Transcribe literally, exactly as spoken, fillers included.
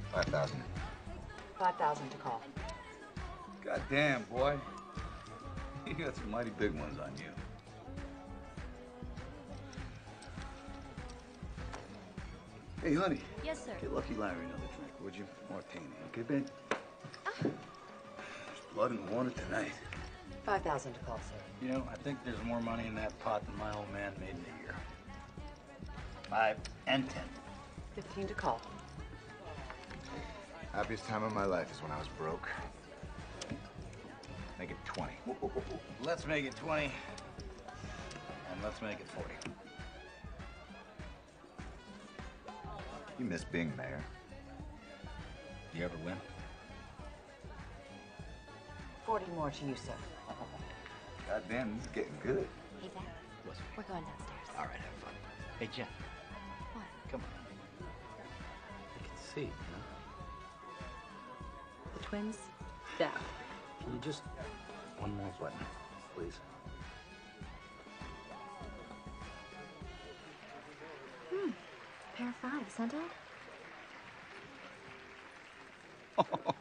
Five thousand. Five thousand to call. God damn, boy. You got some mighty big ones on you. Hey, honey. Yes, sir. Get Lucky Larry another drink, would you? Martini, okay, babe? Ah. There's blood in the water tonight. Five thousand to call, sir. You know, I think there's more money in that pot than my old man made in a year. Five and ten. Fifteen to call. Happiest time of my life is when I was broke. Make it twenty. Let's make it twenty. And let's make it forty. You miss being mayor. You ever win? Forty more to you, sir. God damn, this is getting good. Hey, Zach. What's We're going downstairs. All right, have fun. Hey, Jen, What? come on. I can see, you know? The twins? Yeah. Can you just... One more button, please? Hmm. Pair of five, Santo?